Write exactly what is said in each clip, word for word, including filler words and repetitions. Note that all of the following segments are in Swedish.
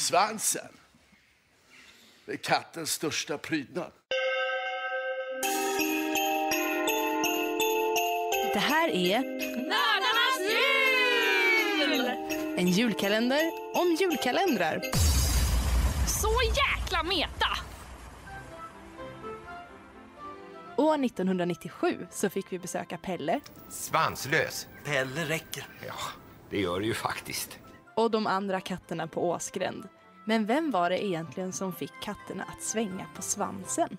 Svansen. Det är kattens största prydnad. Det här är Nördarnas jul! en julkalender om julkalendrar. Så jäkla meta! År nittonhundranittiosju så fick vi besöka Pelle. Svanslös. Pelle räcker. Ja, det gör det ju faktiskt. Och de andra katterna på Åsgränd. Men vem var det egentligen som fick katterna att svänga på svansen?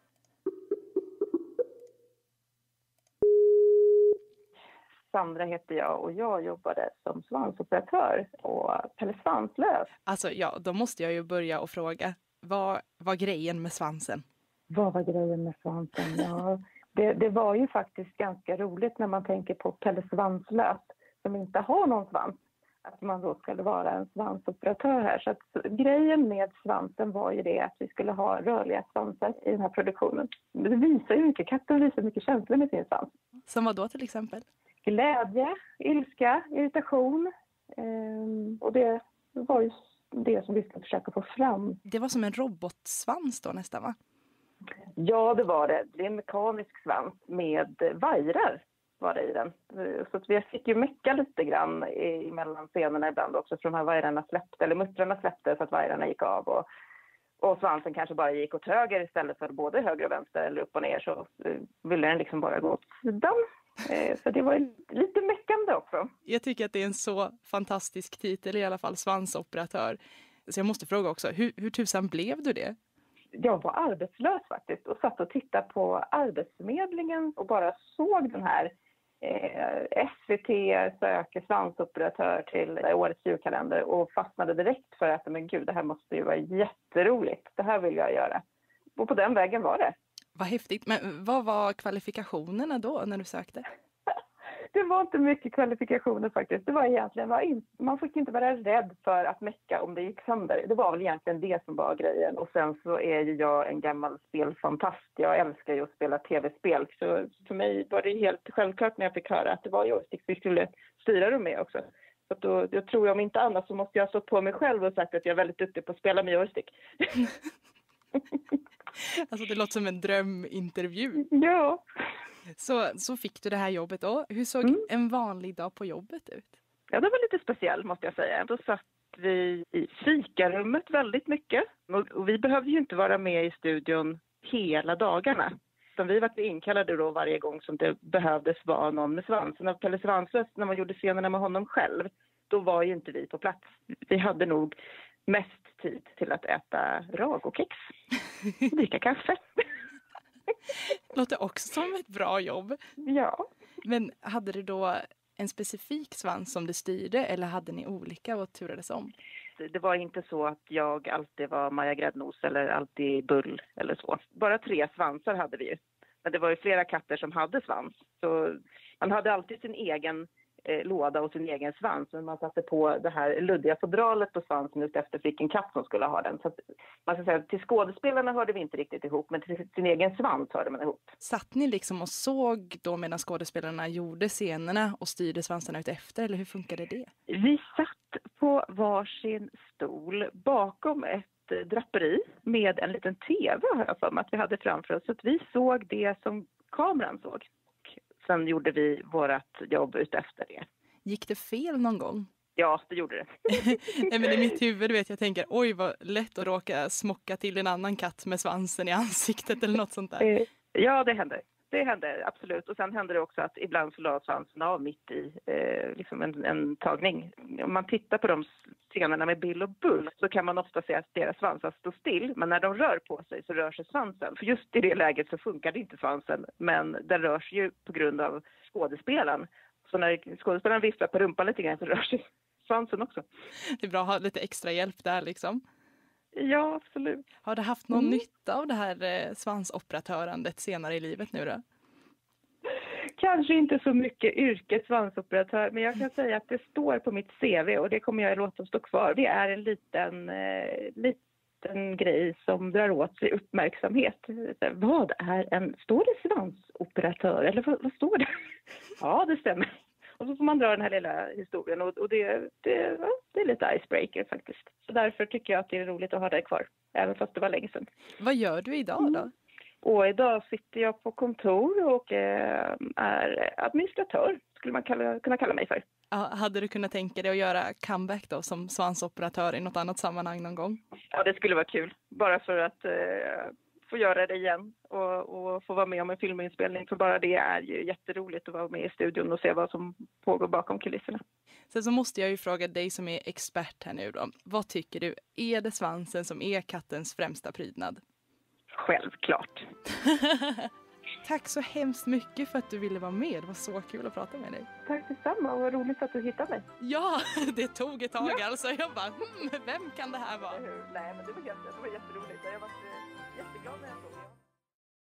Sandra heter jag och jag jobbade som svansoperatör och Pelle Svanslös. Alltså ja, då måste jag ju börja och fråga. Vad var grejen med svansen? Vad var grejen med svansen? Ja, det, det var ju faktiskt ganska roligt när man tänker på Pelle Svanslös som inte har någon svans. Att man då skulle vara en svansoperatör här. Så att grejen med svansen var ju det att vi skulle ha rörliga svansar i den här produktionen. Det visar ju mycket, katten visar mycket känslor med sin svans. Som vad då till exempel? Glädje, ilska, irritation. Ehm, och det var ju det som vi skulle försöka få fram. Det var som en robotsvans då nästan, va? Ja, det var det. Det är en mekanisk svans med vajrar var det i den. Så att vi fick ju mecka lite grann i, mellan scenerna ibland också. För de här vajrarna släppte, eller muttrarna släppte så att vajrarna gick av. Och, och svansen kanske bara gick åt höger istället för både höger och vänster eller upp och ner. Så uh, ville den liksom bara gå åt sidan. Eh, så det var lite meckande också. Jag tycker att det är en så fantastisk titel i alla fall, svansoperatör. Så jag måste fråga också, hur, hur tusan blev du det? Jag var arbetslös faktiskt och satt och tittade på Arbetsförmedlingen och bara såg den här eh, S V T söker svansoperatör till årets julkalender och fastnade direkt för att men gud, det här måste ju vara jätteroligt. Det här vill jag göra. Och på den vägen var det. Vad häftigt. Men vad var kvalifikationerna då när du sökte? Det var inte mycket kvalifikationer faktiskt. Det var egentligen, var in, man fick inte vara rädd för att mecka om det gick sönder. Det var väl egentligen det som var grejen. Och sen så är ju jag en gammal spelfantast. Jag älskar ju att spela tv-spel. Så för mig var det helt självklart när jag fick höra att det var joystick vi skulle styra dem med också. Så att då, jag tror jag om inte annat så måste jag ha stått på mig själv och sagt att jag är väldigt duktig på att spela med joystick. Alltså det låter som en drömintervju. Ja. Så, så fick du det här jobbet då. Hur såg mm. en vanlig dag på jobbet ut? Ja, det var lite speciellt måste jag säga. Då satt vi i fikarummet väldigt mycket. Och, och vi behövde ju inte vara med i studion hela dagarna. Utan vi var inkallade då varje gång som det behövdes vara någon med svansen. Och Pelle Svanslös, när man gjorde scenerna med honom själv, då var ju inte vi på plats. Vi hade nog mest tid till att äta ragokex och dricka kaffe. Låter också som ett bra jobb. Ja. Men hade du då en specifik svans som du styrde eller hade ni olika och turades om? Det var inte så att jag alltid var Maja Gräddnos eller alltid Bull eller så. Bara tre svansar hade vi ju. Men det var ju flera katter som hade svans. Så man hade alltid sin egen eh, låda och sin egen svans. Men man satte på det här luddiga fodralet på svansen ut efter vilken katt som skulle ha den. Så att, man ska säga, till skådespelarna hörde vi inte riktigt ihop, men till sin egen svans hörde man ihop. Satt ni liksom och såg då medan skådespelarna gjorde scenerna och styrde svansarna ut efter, eller hur funkade det? Vi satt på varsin stol bakom ett draperi med en liten tv, har jag för mig att vi hade framför oss. Så att vi såg det som kameran såg. Och sen gjorde vi vårt jobb ut efter det. Gick det fel någon gång? Ja, det gjorde det. Nej, men i mitt huvud vet jag tänker, oj vad lätt att råka smocka till en annan katt med svansen i ansiktet eller något sånt där. Ja, det hände. Det hände, absolut. Och sen hände det också att ibland så la svansen av mitt i eh, liksom en, en tagning. Om man tittar på de scenerna med Bill och Bull så kan man ofta se att deras svansar står still. Men när de rör på sig så rör sig svansen. För just i det läget så funkar det inte svansen. Men den rör sig ju på grund av skådespelaren. Så när skådespelaren viftar på rumpan lite grann så rör sig svansen också. Det är bra att ha lite extra hjälp där liksom. Ja, absolut. Har du haft någon mm. nytta av det här eh, svansoperatörandet senare i livet nu då? Kanske inte så mycket yrket svansoperatör, men jag kan säga att det står på mitt C V och det kommer jag låta stå kvar. Det är en liten, eh, liten grej som drar åt sig uppmärksamhet. Vad är en, står det svansoperatör eller vad, vad står det? Ja, det stämmer. Och så får man dra den här lilla historien och, och det, det, ja, det är lite icebreaker faktiskt. Så därför tycker jag att det är roligt att ha dig kvar, även fast det var länge sedan. Vad gör du idag då? Mm. Och idag sitter jag på kontor och eh, är administratör, skulle man kalla, kunna kalla mig för. Ja, hade du kunnat tänka dig att göra comeback då som svansoperatör i något annat sammanhang någon gång? Ja, det skulle vara kul. Bara för att eh, få göra det igen och, och få vara med om en filminspelning. För bara det är ju jätteroligt att vara med i studion och se vad som pågår bakom kulisserna. Sen så måste jag ju fråga dig som är expert här nu då. Vad tycker du? Är det svansen som är kattens främsta prydnad? Självklart. Tack så hemskt mycket för att du ville vara med. Det var så kul att prata med dig. Tack detsamma och vad roligt att du hittade mig. Ja, det tog ett tag alltså. Jag bara, hmm, vem kan det här vara? Nej, men det var, helt, det var jätteroligt. Jag var